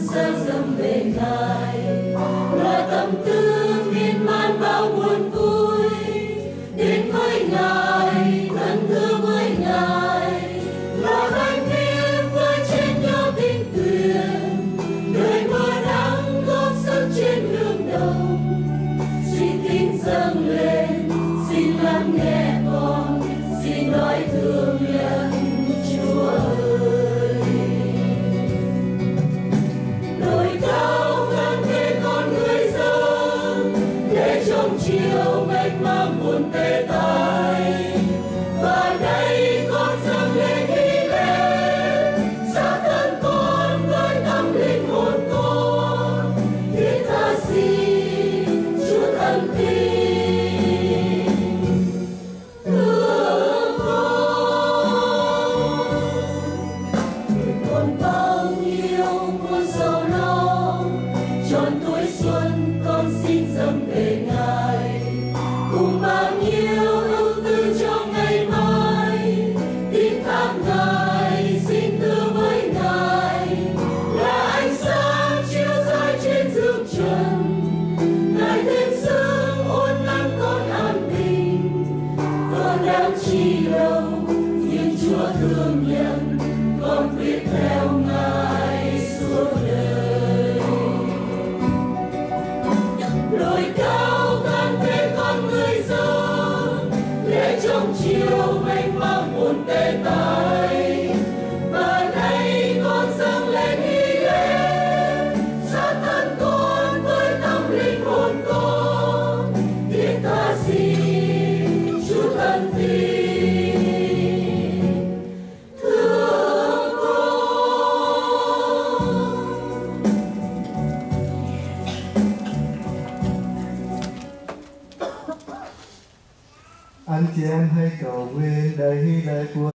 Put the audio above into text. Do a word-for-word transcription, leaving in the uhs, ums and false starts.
xa dâng về Ngài, là tâm tư miên man bao buồn vui. Đến với Ngài, thân thương với Ngài, là gánh vác với trên nhau tình tuyển. Đời mưa nắng góp sức trên nương đồng, xin kính dâng lên, xin lắng nghe con, xin nói thương nhận Chúa ơi. Đồi cao ngàn thế con người dâng, để trong chiều mênh mang buồn tê tái. Và đây con dâng lên hy lễ, xa thân con với tâm linh hồn con, thiết tha xin Chúa thân tin. Thương con, còn bao nhiêu muôn sầu lo, tròn tuổi xuân con xin dâng về Ngài. Cùng bao nhiêu ưu tư cho ngày mai, tin thác Ngài, xin thưa với Ngài, là ánh sáng chiếu rọi trên dương trần. Ngài thêm sức ôn nắn con an bình, con đang chi đâu nhưng Chúa thương nhận, con quyết theo Ngài suốt đời. Đồi cao can thế con người dâng, để trong chiều mênh mang buồn tê tái. Và nay con dâng lên hy lễ, xa thân con với tâm linh hồn con, thiết tha xin Chúa thân tin. Thương con. Anh chị em hãy cầu nguyện đầy hy lễ của